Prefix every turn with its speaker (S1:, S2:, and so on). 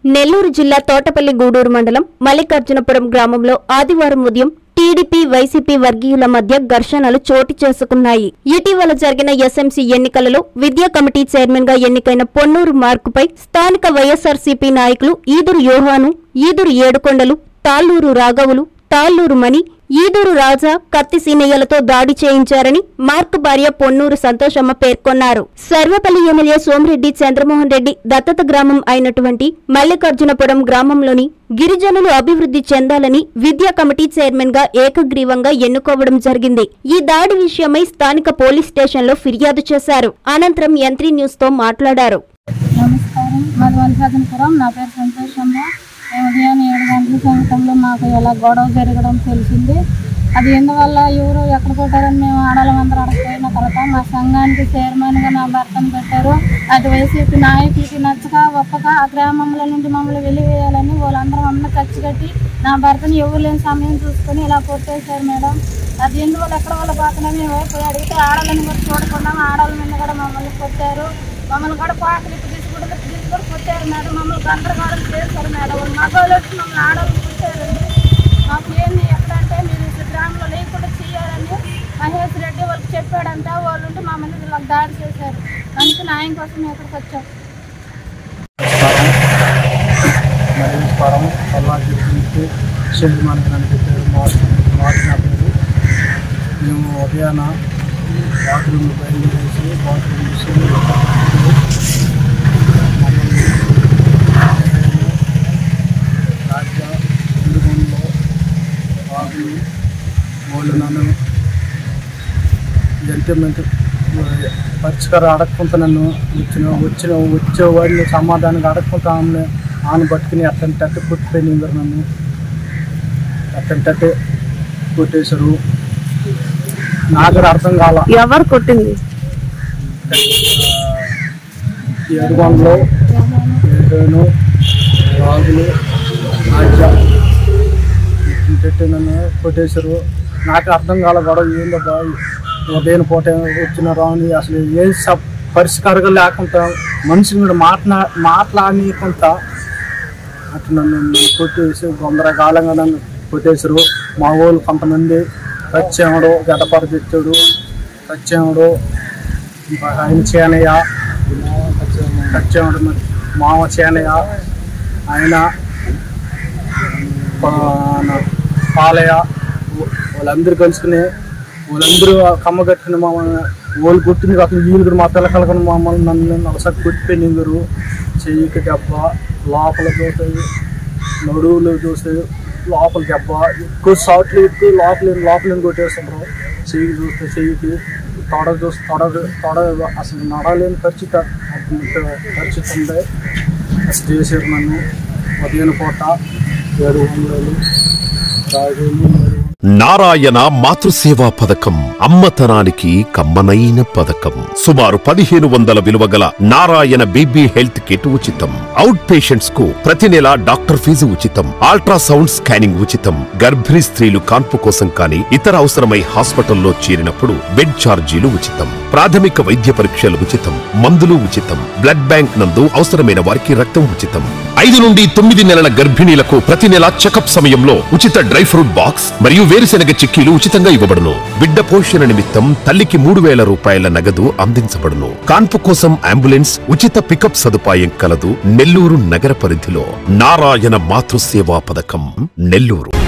S1: నెల్లూరు జిల్లా తోటపల్లి గూడూరు మండలం మల్లికార్జునపురం గ్రామంలో ఆదివారం ఉదయం టీడీపీ వైసీపీ వర్గీయుల మధ్య ఘర్షణలు చోటు చేసుకున్నాయి. ఇటీవల జరిగిన ఎస్ఎంసీ ఎన్నికలలో విద్యా కమిటీ చైర్మన్ గా ఎన్నికైన పొన్నూరు మార్కుపై స్థానిక వైఎస్ఆర్సీపీ నాయకులు ఈదురు యోహాను, ఈదురు ఏడుకొండలు, తాళ్లూరు రాఘవులు, తాళ్లూరు మణి, ఈదూరు రాజా కత్తి సీనయ్యలతో దాడి చేయించారని మార్క్ భార్య పొన్నూరు సంతోషమ్మ పేర్కొన్నారు. సర్వపల్లి ఎమ్మెల్యే సోమిరెడ్డి చంద్రమోహన్ రెడ్డి దత్తత గ్రామం అయినటువంటి మల్లికార్జునపురం గ్రామంలోని గిరిజనులు అభివృద్ధి చెందాలని విద్యా కమిటీ చైర్మన్ గా ఏకగ్రీవంగా ఎన్నుకోవడం జరిగింది. ఈ దాడి విషయమై స్థానిక పోలీస్ స్టేషన్ లో ఫిర్యాదు చేశారు. అనంతరం యంత్రి న్యూస్ తో మాట్లాడారు.
S2: ఉదయం 7 గంటల సమయంలో మాకు ఇలా గొడవ జరగడం తెలిసింది. అది ఎందువల్ల ఎవరు ఎక్కడ కొట్టారని మేము ఆడాలందరూ అడగపోయిన తర్వాత మా సంఘానికి చైర్మన్గా నా భర్తను పెట్టారు. అటు వైసీపీ నాయకులకి నచ్చక ఒప్పక ఆ గ్రామంలో నుండి మమ్మల్ని వెలివేయాలని వాళ్ళందరూ మమ్మల్ని ఖర్చు కట్టి నా భర్తను ఎవరు లేని సమయం చూసుకొని ఇలా కొట్టేశారు మేడం. అది ఎందువల్ల ఎక్కడ వాళ్ళ బాధనే మేము పోయి అడిగితే ఆడాలని కూడా చూడకుండా ఆడాల మీద కూడా మమ్మల్ని కొట్టారు. మమ్మల్ని కూడా పాటలు తీసుకుంటే కొట్టారు మేడం. మమ్మల్ని గందరగోళం చేశారు మేడం. మగవాళ్ళు వచ్చి మమ్మల్ని ఆడాలని కొట్టారండి. మాకు ఏంది ఎక్కడంటే మీరు గ్రామంలో లేకుండా చేయాలని మహేష్ రెడ్డి వాళ్ళకి చెప్పాడంట. వాళ్ళు ఉంటే మా మీద వీళ్ళకి దాడి చేశారు. అందుకే న్యాయం కోసం మేము ఇక్కడికి వచ్చాం.
S3: మేము ఉదయాన బాత్రూమ్ బయలుదేరేసి బాత్రూమ్ రాజ్య ఇందులో బాగులు వాళ్ళు నన్ను ఎంతమంది పరిష్కారం అడగకుండా నన్ను వచ్చేవాడిని సమాధానం అడగకుండా ఆమె పట్టుకుని అట్టంటే కొట్టిపోయింది. నన్ను అట్టంటే కొట్టేశారు. నాకు అర్థం కాల
S2: ఎవరు కొట్టింది.
S3: 7 గంటలు రాజులు పెట్టి నన్ను కొట్టేశారు. నాకు అర్థం కాల గొడవ ఏందబ్బా ఉదయం పూట వచ్చిన రాని అసలు ఏం పరిష్కారంగా లేకుండా మనిషిని కూడా మాట్లాడకుండా అట్లా నన్ను కొట్టేసి గొందరకాలంగా నన్ను కొట్టేశారు. మా వాళ్ళు కొంతమంది సత్యముడు గడపడి తెచ్చాడు. సత్యముడు ఆయన చేనయ్య సత్యముడు మామ చేనయ్య ఆయన పాలయ్య వాళ్ళందరూ కలుసుకుని వాళ్ళందరూ కమ్మ కట్టుకుని వాళ్ళు కొట్టింది కాకుండా వీళ్ళు కూడా మా పిల్లకలకని మమ్మల్ని నన్ను ఒకసారి కొట్టిపోయినారు. చెయ్యికి దెబ్బ, లోపల చూస్తాయి, నడువులు చూస్తాయి, లోపల దెబ్బ, ఎక్కువ షార్ట్లు ఎక్కువ లోపలని కొట్టేస్తున్నారు. చెయ్యి చూస్తే చెయ్యికి తొడ అసలు నడలేని పరిస్థితి ఉంది. అసలు చేశారు నన్ను. ఉదయం పూట 700 రాజులు.
S4: నారాయణ మాతృసేవా పథకం అమ్మతనానికి కమ్మనైన పథకం. సుమారు 1500 విలువగల నారాయణ బీబీ హెల్త్ కిట్ ఉచితం. అవుట్ పేషెంట్స్ కు ప్రతి నెల డాక్టర్ ఫీజు ఉచితం. అల్ట్రాసౌండ్ స్కానింగ్ ఉచితం. గర్భిణీ స్త్రీలు కాన్పు కోసం కానీ ఇతర అవసరమై హాస్పిటల్లో చేరినప్పుడు బెడ్ ఛార్జీలు ఉచితం. ప్రాథమిక వైద్య పరీక్షలు ఉచితం. మందులు ఉచితం. బ్లడ్ బ్యాంక్ నందు అవసరమైన వారికి రక్తం ఉచితం. 5 నుండి 9 నెలల గర్భిణీలకు ప్రతి నెల చెకప్ సమయంలో ఉచిత డ్రై ఫ్రూట్ బాక్స్ మరియు వేరుశెనగ చిక్కీలు ఉచితంగా ఇవ్వబడును. బిడ్డ పోషణ నిమిత్తం తల్లికి 3000 రూపాయల నగదు అందించబడును. కాన్పు కోసం అంబులెన్స్ ఉచిత పికప్ సదుపాయం కలదు. నెల్లూరు నగర పరిధిలో నారాయణ మాతృసేవా పథకం, నెల్లూరు.